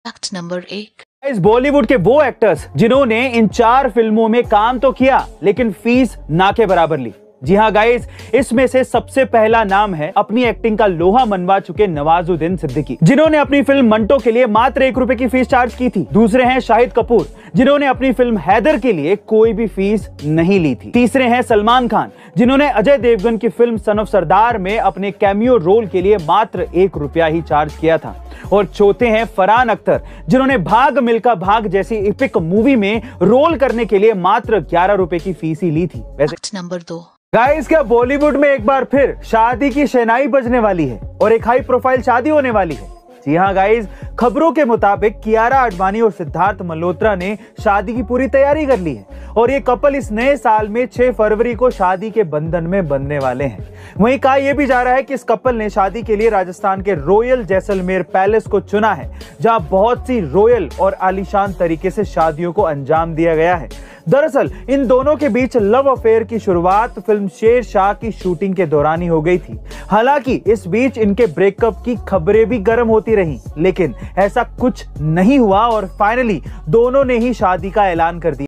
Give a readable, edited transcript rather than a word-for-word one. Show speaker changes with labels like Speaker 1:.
Speaker 1: Fact number 1।
Speaker 2: इस बॉलीवुड के वो एक्टर्स जिन्होंने इन 4 फिल्मों में काम तो किया लेकिन फीस ना के बराबर ली। जी हाँ गाइस, इसमें से सबसे पहला नाम है अपनी एक्टिंग का लोहा मनवा चुके नवाजुद्दीन सिद्दीकी, जिन्होंने अपनी फिल्म मंटो के लिए मात्र 1 रुपए की फीस चार्ज की थी। दूसरे हैं शाहिद कपूर, जिन्होंने अपनी फिल्म हैदर के लिए कोई भी फीस नहीं ली थी। तीसरे हैं सलमान खान, जिन्होंने अजय देवगन की फिल्म सन ऑफ सरदार में अपने कैमियो रोल के लिए मात्र 1 रुपया ही चार्ज किया था। और चौथे हैं फरहान अख्तर, जिन्होंने भाग मिल्खा भाग जैसी एपिक मूवी में रोल करने के लिए मात्र 11 रुपए की फीस ही ली थी।
Speaker 1: Fact number 2।
Speaker 2: गाइस, क्या बॉलीवुड में एक बार फिर शादी की शहनाई बजने वाली है और एक हाई प्रोफाइल शादी होने वाली है। जी हाँ गाइस, खबरों के मुताबिक कियारा आडवाणी और सिद्धार्थ मल्होत्रा ने शादी की पूरी तैयारी कर ली है और ये कपल इस नए साल में 6 फरवरी को शादी के बंधन में बंधने वाले हैं। वहीं कहा यह भी जा रहा है कि इस कपल ने शादी के लिए राजस्थान के रॉयल जैसलमेर पैलेस को चुना है, जहां बहुत सी रॉयल और आलीशान तरीके से शादियों को अंजाम दिया गया है। दरअसल इन दोनों के बीच लव अफेयर की शुरुआत फिल्म शेरशाह की शूटिंग के दौरान ही हो गई थी। हालांकि इस बीच इनके ब्रेकअप की खबरें भी गर्म होती रही, लेकिन ऐसा कुछ नहीं हुआ और फाइनली दोनों ने ही शादी का ऐलान कर दिया।